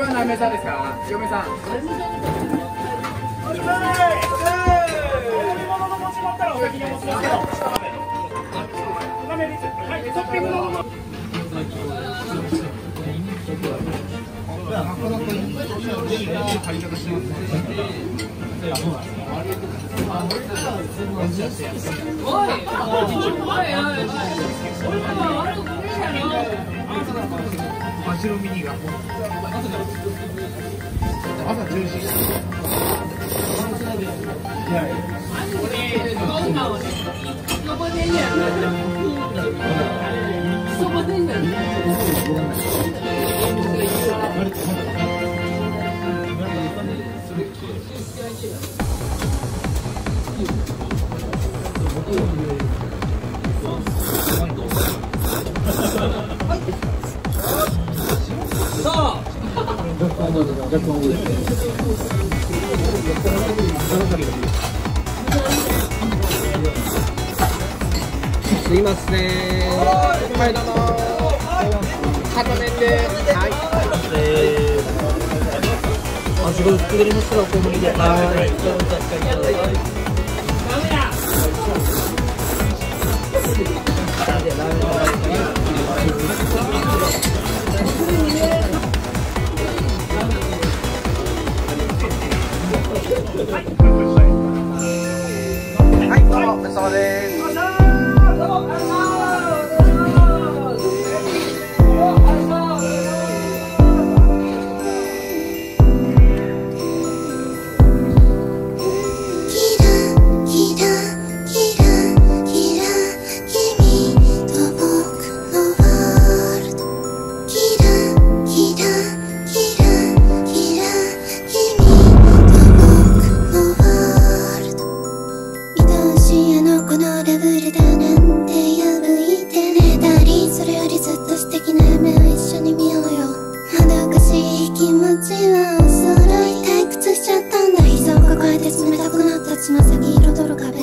は何名さんですか？嫁さん。白ミニが朝中心。すいません。はいどうも。片面で。はい。あ、すごい作れますか、お好みで。はい。はい、どうも、お疲れ様です。つま先彩る壁